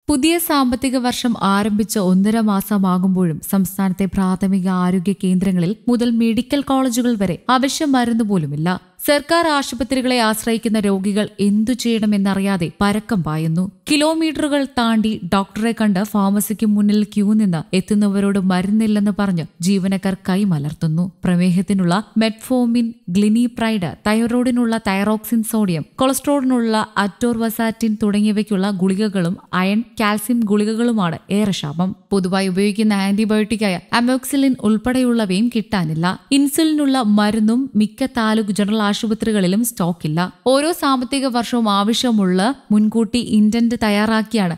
പുതിയ സാമ്പത്തിക വർഷം ആരംഭിച്ച 1.5 മാസമാകുമ്പോഴും സംസ്ഥാനത്തെ പ്രാഥമിക ആരോഗ്യ കേന്ദ്രങ്ങളിൽ മുതൽ മെഡിക്കൽ കോളേജുകൾ വരെ അവശ്യ മരുന്ന് പോലുമില്ല. സർക്കാർ ആശുപത്രികളെ ആശ്രയിക്കുന്ന രോഗികൾ എന്തു ചെയ്യണമെന്നറിയാതെ പരക്കം പായുന്നു. കിലോമീറ്ററുകൾ താണ്ടി ഡോക്ടറെ കണ്ട് ഫാർമസിക്ക് മുന്നിൽ ക്യൂ നിന്ന് എത്തുന്നവരോട് മരുന്നില്ലെന്ന് പറഞ്ഞ് ജീവനക്കാർ കൈമലർത്തുന്നു. പ്രമേഹത്തിനുള്ള മെറ്റ്ഫോമിൻ, ഗ്ലിനിപ്രൈഡ്, തൈറോയിഡിനുള്ള തൈറോക്സിൻ സോഡിയം, കൊളസ്ട്രോളിനുള്ള അറ്റോർവസാറ്റിൻ തുടങ്ങിയവയ്ക്കുള്ള ഗുളികകളും അയൺ, കാൽസ്യം ഗുളികകളുമാണ് ഏറെ ക്ഷാമം. പൊതുവായി ഉപയോഗിക്കുന്ന ആന്റിബയോട്ടിക്കായ അമോക്സിലിൻ ഉൾപ്പെടെയുള്ളവയും കിട്ടാനില്ല. ഇൻസുലിനുള്ള മരുന്നും മിക്ക താലൂക്ക് ജനറൽ ആശുപത്രികളിലും സ്റ്റോക്കില്ല. ഓരോ സാമ്പത്തിക വർഷവും ആവശ്യമുള്ള മുൻകൂട്ടി ഇൻഡന്റ് തയ്യാറാക്കിയാണ്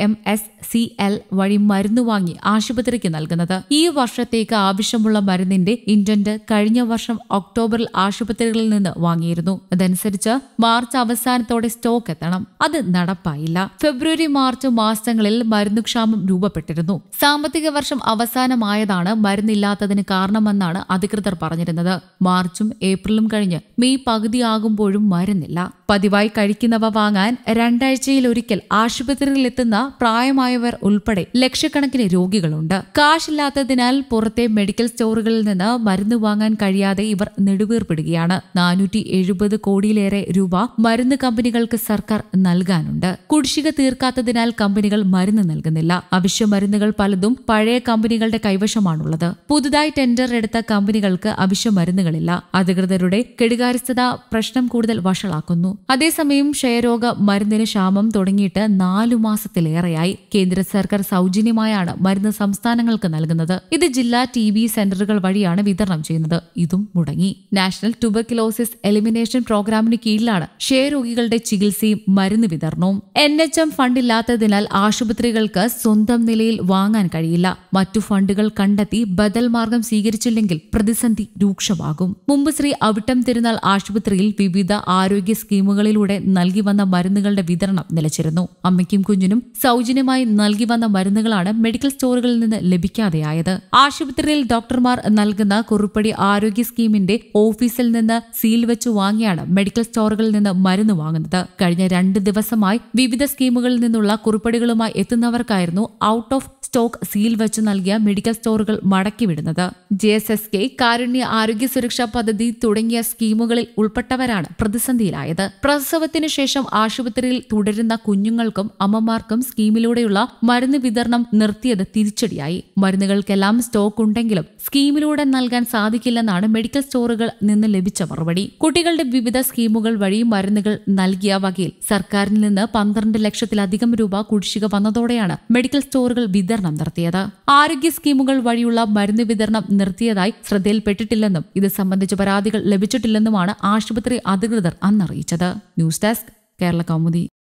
KMSCL വഴി മരുന്ന് വാങ്ങി ആശുപത്രിക്ക് നൽകുന്നത്. ഈ വർഷത്തേക്ക് ആവശ്യമുള്ള മരുന്നിന്റെ ഇൻഡന്റ് കഴിഞ്ഞ വർഷം ഒക്ടോബറിൽ ആശുപത്രികളിൽ നിന്ന് വാങ്ങിയിരുന്നു. അതനുസരിച്ച് മാർച്ച് അവസാനത്തോടെ സ്റ്റോക്ക് എത്തണം. അത് നടപ്പായില്ല. ഫെബ്രുവരി, മാർച്ച് മാസങ്ങളിൽ മരുന്നുക്ഷാമം രൂപപ്പെട്ടിരുന്നു. സാമ്പത്തിക വർഷം അവസാനമായതാണ് മരുന്നില്ലാത്തതിന് കാരണമെന്നാണ് അധികൃതർ പറഞ്ഞിരുന്നത്. മാർച്ചും ഏപ്രിലും കഴിഞ്ഞ് മെയ് പകുതിയാകുമ്പോഴും മരുന്നില്ല. പതിവായി കഴിക്കുന്നവ വാങ്ങാൻ 2 ആഴ്ചയിലൊരിക്കൽ ആശുപത്രിയിലെത്തുന്ന പ്രായമായവർ ഉൾപ്പെടെ ലക്ഷക്കണക്കിന് രോഗികളുണ്ട്. കാശില്ലാത്തതിനാൽ പുറത്തെ മെഡിക്കൽ സ്റ്റോറുകളിൽ നിന്ന് മരുന്ന് വാങ്ങാൻ കഴിയാതെ ഇവർ നെടുവീർപ്പിടുകയാണ്. 470 കോടിയിലേറെ രൂപ മരുന്ന് കമ്പനികൾക്ക് സർക്കാർ നൽകാനുണ്ട്. കുടിശ്ശിക തീർക്കാത്തതിനാൽ കമ്പനികൾ മരുന്ന് നൽകുന്നില്ല. അവശ്യ മരുന്നുകൾ പലതും പഴയ കമ്പനികളുടെ കൈവശമാണുള്ളത്. പുതുതായി ടെൻഡർ എടുത്ത കമ്പനികൾക്ക് അവശ്യ മരുന്നുകളില്ല. അധികൃതരുടെ കെടുകാര്യസ്ഥത പ്രശ്നം കൂടുതൽ വഷളാക്കുന്നു. അതേസമയം ക്ഷയരോഗ മരുന്നിന് ക്ഷാമം തുടങ്ങിയിട്ട് 4 മാസത്തിലേറെയായി. കേന്ദ്ര സർക്കാർ സൗജന്യമായാണ് മരുന്ന് സംസ്ഥാനങ്ങൾക്ക് നൽകുന്നത്. ഇത് ജില്ലാ TB സെന്ററുകൾ വഴിയാണ് വിതരണം ചെയ്യുന്നത്. ഇതും മുടങ്ങി. നാഷണൽ ട്യൂബർക്യുലോസിസ് എലിമിനേഷൻ പ്രോഗ്രാമിന് കീഴിലാണ് ക്ഷയരോഗികളുടെ ചികിത്സയും മരുന്ന് വിതരണവും. NHM ഫണ്ടില്ലാത്തതിനാൽ ആശുപത്രികൾക്ക് സ്വന്തം നിലയിൽ വാങ്ങാൻ കഴിയില്ല. മറ്റു ഫണ്ടുകൾ കണ്ടെത്തി ബദൽ മാർഗം സ്വീകരിച്ചില്ലെങ്കിൽ പ്രതിസന്ധി രൂക്ഷമാകും. മുമ്പ് ശ്രീ അവിട്ടം തിരുനാൾ ആശുപത്രിയിൽ വിവിധ ആരോഗ്യ സ്കീമുകളിലൂടെ നൽകി വന്ന മരുന്നുകളുടെ വിതരണം നിലച്ചിരുന്നു. അമ്മയ്ക്കും കുഞ്ഞിനും സൗജന്യമായി നൽകി വന്ന മരുന്നുകളാണ് മെഡിക്കൽ സ്റ്റോറുകളിൽ നിന്ന് ലഭിക്കാതെയായത്. ആശുപത്രിയിൽ ഡോക്ടർമാർ നൽകുന്ന കുറുപ്പടി ആരോഗ്യ സ്കീമിന്റെ ഓഫീസിൽ നിന്ന് സീൽ വെച്ച് വാങ്ങിയാണ് മെഡിക്കൽ സ്റ്റോറുകളിൽ നിന്ന് മരുന്ന് വാങ്ങുന്നത്. കഴിഞ്ഞ 2 ദിവസമായി വിവിധ സ്കീമുകളിൽ നിന്നുള്ള കുറുപ്പടികളുമായി എത്തുന്നവർക്കായിരുന്നു ഔട്ട് ഓഫ് സ്റ്റോക്ക് സീൽ വെച്ച് നൽകിയ മെഡിക്കൽ സ്റ്റോറുകൾ മടക്കിവിടുന്നത്. JSSK, കാരുണ്യ ആരോഗ്യ സുരക്ഷാ പദ്ധതി തുടങ്ങിയ സ്കീമുകളിൽ ഉൾപ്പെട്ടവരാണ് പ്രതിസന്ധിയിലായത്. പ്രസവത്തിനു ശേഷം ആശുപത്രിയിൽ തുടരുന്ന കുഞ്ഞുങ്ങൾക്കും അമ്മമാർക്കും സ്കീമിലൂടെയുള്ള മരുന്ന് വിതരണം നിർത്തിയത് തിരിച്ചടിയായി. മരുന്നുകൾക്കെല്ലാം സ്റ്റോക്ക് ഉണ്ടെങ്കിലും സ്കീമിലൂടെ നൽകാൻ സാധിക്കില്ലെന്നാണ് മെഡിക്കൽ സ്റ്റോറുകൾ നിന്ന് ലഭിച്ച മറുപടി. കുട്ടികളുടെ വിവിധ സ്കീമുകൾ വഴി മരുന്നുകൾ നൽകിയ വകയിൽ സർക്കാരിൽ നിന്ന് 12 ലക്ഷത്തിലധികം രൂപ കുടിശ്ശിക വന്നതോടെയാണ് മെഡിക്കൽ സ്റ്റോറുകൾ വിതരണം നടത്തിയത്. ആരോഗ്യ സ്കീമുകൾ വഴിയുള്ള മരുന്ന് വിതരണം നിർത്തിയതായി ശ്രദ്ധയിൽപ്പെട്ടിട്ടില്ലെന്നും ഇത് സംബന്ധിച്ച് പരാതികൾ ലഭിച്ചിട്ടില്ലെന്നുമാണ് ആശുപത്രി അധികൃതർ അന്നറിയിച്ചത്. News desk, Kerala Kaumudi.